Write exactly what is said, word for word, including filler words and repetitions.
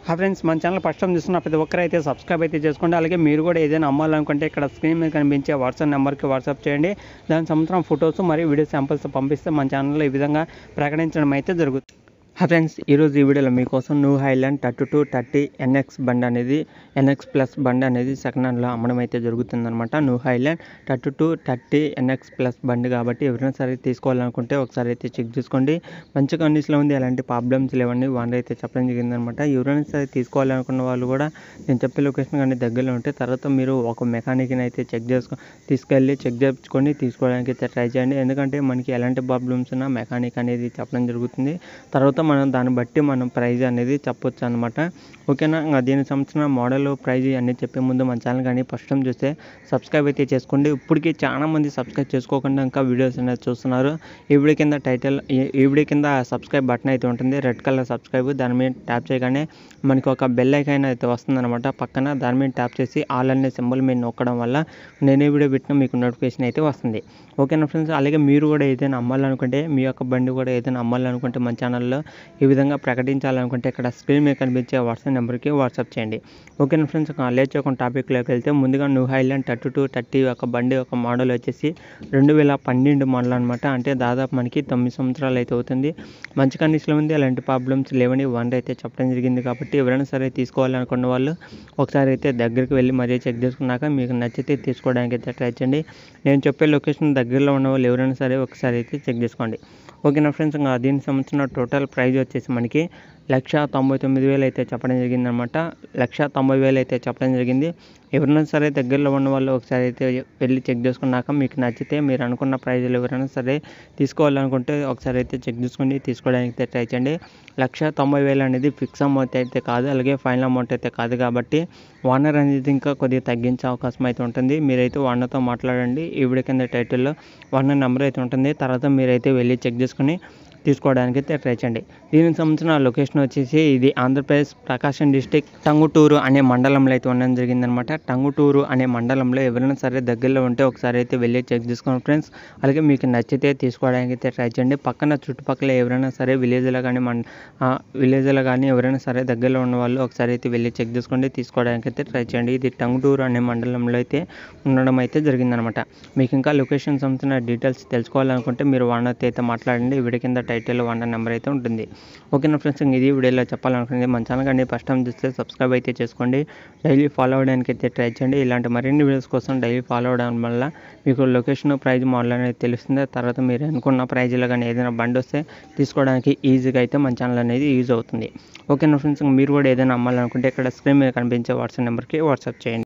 Hi friends, మన channel first time చూస్తున్న ప్రతి ఒక్కరు అయితే సబ్స్క్రైబ్ అయితే చేసుకోండి. అలాగే మీరు కూడా ఏదైనా అమ్మాలనుకుంటే ఇక్కడ స్క్రీన్ మీద కనిపించే వాట్సాప్ నెంబర్కి వాట్సాప్ చేయండి. దాని సంవత్సరం ఫొటోస్ మరియు వీడియో శాంపిల్స్ పంపిస్తే మన ఛానల్లో ఈ విధంగా ప్రకటించడం అయితే జరుగుతుంది. హాయ్ ఫ్రెండ్స్, ఈరోజు ఈ వీడియోలో మీకోసం new Holland thirty two thirty NX బండి అనేది ఎన్ఎక్స్ ప్లస్ బండి అనేది సెకండ్ హ్యాండ్లో అమ్మడం అయితే జరుగుతుందన్నమాట. New Holland thirty two thirty NX plus బండి కాబట్టి ఎవరైనా సరే తీసుకోవాలనుకుంటే ఒకసారి అయితే చెక్ చేసుకోండి. మంచి కండిషన్లో ఉంది, ఎలాంటి ప్రాబ్లమ్స్ లేవండి. వాళ్ళు అయితే చెప్పడం జరిగిందనమాట. ఎవరైనా సరే తీసుకోవాలనుకున్న వాళ్ళు కూడా నేను చెప్పే లొకేషన్ కానీ దగ్గరలో ఉంటే తర్వాత మీరు ఒక మెకానిక్ని అయితే చెక్ చేసుకో తీసుకెళ్ళి చెక్ చేసుకొని తీసుకోవడానికి అయితే ట్రై చేయండి. ఎందుకంటే మనకి ఎలాంటి ప్రాబ్లమ్స్ ఉన్నా మెకానిక్ అనేది చెప్పడం జరుగుతుంది. తర్వాత మనం దాన్ని బట్టి మనం ప్రైజ్ అనేది చెప్పొచ్చు అనమాట. ఓకేనా? దీనికి సంబంధించిన మోడల్ ప్రైజ్ అన్నీ చెప్పే ముందు మన ఛానల్ కానీ ఫస్ట్ టైం చూస్తే సబ్స్క్రైబ్ అయితే చేసుకోండి. ఇప్పటికీ చాలా మంది సబ్స్క్రైబ్ చేసుకోకుండా ఇంకా వీడియోస్ అనేది చూస్తున్నారు. ఈ వీడియో కింద టైటిల్ ఈ వీడియో కింద సబ్స్క్రైబ్ బటన్ అయితే ఉంటుంది, రెడ్ కలర్ సబ్స్క్రైబ్. దాని మీద ట్యాప్ చేయగానే మనకి ఒక బెల్ ఐకాన్ అయితే వస్తుందన్నమాట. పక్కన దాని మీద ట్యాప్ చేసి ఆల్ అనే సింబల్ మీద నొక్కడం వల్ల నేను ఈ వీడియో పెట్టిన మీకు నోటిఫికేషన్ అయితే వస్తుంది. ఓకేనా ఫ్రెండ్స్? అలాగే మీరు కూడా ఏదైనా అమ్మాలనుకుంటే, మీ యొక్క బండి కూడా ఏదైనా అమ్మాలనుకుంటే మన ఛానల్లో ఈ విధంగా ప్రకటించాలనుకుంటే ఇక్కడ స్క్రీన్ మీద కనిపించే వాట్సాప్ నెంబర్కి వాట్సాప్ చేయండి. ఓకేనా ఫ్రెండ్స్? లేట్ చేయకుండా టాపిక్లోకి వెళ్తే ముందుగా new Holland thirty two thirty ఒక బండి ఒక మోడల్ వచ్చేసి రెండు వేల పన్నెండు మోడల్ అనమాట. అంటే దాదాపు మనకి తొమ్మిది సంవత్సరాలు అయితే అవుతుంది. మంచి కండిషన్లో ఉంది, అలాంటి ప్రాబ్లమ్స్ లేవని వన్ అయితే చెప్పడం జరిగింది. కాబట్టి ఎవరైనా సరే తీసుకోవాలనుకున్న వాళ్ళు ఒకసారి అయితే దగ్గరికి వెళ్ళి మరీ చెక్ చేసుకున్నాక మీకు నచ్చితే తీసుకోవడానికి అయితే ట్రై చేయండి. నేను చెప్పే లొకేషన్ దగ్గరలో ఉన్న వాళ్ళు ఎవరైనా సరే ఒకసారి అయితే చెక్ చేసుకోండి. ఓకేనా ఫ్రెండ్స్? ఇంకా దీనికి సంబంధించిన టోటల్ ప్రైజ్ వచ్చేసి మనకి లక్ష తొంభై తొమ్మిది వేలు అయితే చెప్పడం జరిగింది అనమాట. లక్ష తొంభై వేలు అయితే చెప్పడం జరిగింది. ఎవరైనా సరే దగ్గరలో ఉన్న వాళ్ళు ఒకసారి అయితే వెళ్ళి చెక్ చేసుకున్నాక మీకు నచ్చితే మీరు అనుకున్న ప్రైజ్లు ఎవరైనా సరే తీసుకోవాలనుకుంటే ఒకసారి అయితే చెక్ చేసుకుని తీసుకోవడానికి అయితే ట్రై చేయండి. లక్ష తొంభై వేలు అనేది ఫిక్స్ అమౌంట్ అయితే కాదు, అలాగే ఫైనల్ అమౌంట్ అయితే కాదు. కాబట్టి ఓనర్ అనేది ఇంకా కొద్దిగా తగ్గించే అవకాశం అయితే ఉంటుంది. మీరైతే ఓనర్తో మాట్లాడండి. ఈ వీడియో కింద టైటిల్లో ఓనర్ నెంబర్ అయితే ఉంటుంది. తర్వాత మీరైతే వెళ్ళి చెక్ చేసుకుని తీసుకోవడానికి అయితే ట్రై చేయండి. దీనికి సంబంధించిన లొకేషన్ వచ్చేసి ఇది ఆంధ్రప్రదేశ్ ప్రకాశం డిస్టిక్ టంగుటూరు అనే మండలంలో అయితే ఉండడం జరిగిందనమాట. టంగుటూరు అనే మండలంలో ఎవరైనా సరే దగ్గరలో ఉంటే ఒకసారి అయితే వెళ్ళి చెక్ చేసుకోండి ఫ్రెండ్స్. అలాగే మీకు నచ్చితే తీసుకోవడానికి అయితే ట్రై చేయండి. పక్కన చుట్టుపక్కల ఎవరైనా సరే విలేజ్లో కానీ మన విలేజ్లో కానీ ఎవరైనా సరే దగ్గరలో ఉన్న వాళ్ళు ఒకసారి అయితే వెళ్ళి చెక్ చేసుకోండి, తీసుకోవడానికి అయితే ట్రై చేయండి. ఇది టంగుటూరు అనే మండలంలో అయితే ఉండడం అయితే జరిగిందనమాట. మీకు ఇంకా లొకేషన్ సంబంధించిన డీటెయిల్స్ తెలుసుకోవాలనుకుంటే మీరు వానర్తో అయితే మాట్లాడండి. వీడియో కింద టైటిల్ వన్ నెంబర్ అయితే ఉంటుంది. ఓకేనా ఫ్రెండ్స్? ఇది వీడియోలో చెప్పాలనుకుంది. మన ఛానల్ కానీ ఫస్ట్ టైం చూస్తే సబ్స్క్రైబ్ అయితే చేసుకోండి. డైలీ ఫాలో అవ్వడానికి అయితే ట్రై చేయండి. ఇలాంటి మరిన్ని వీడియోస్ కోసం డైలీ ఫాలో అవడం వల్ల మీకు లొకేషన్ ప్రైజ్ మోడల్ అనేది తెలుస్తుంది. తర్వాత మీరు అనుకున్న ప్రైజ్లో కానీ ఏదైనా బండి వస్తే తీసుకోవడానికి ఈజీగా అయితే మన ఛానల్ అనేది యూజ్ అవుతుంది. ఓకేనా ఫ్రెండ్స్? మీరు కూడా ఏదైనా అమ్మాలనుకుంటే ఇక్కడ స్క్రీన్ మీద కనిపించే వాట్సాప్ నెంబర్కి వాట్సాప్ చేయండి.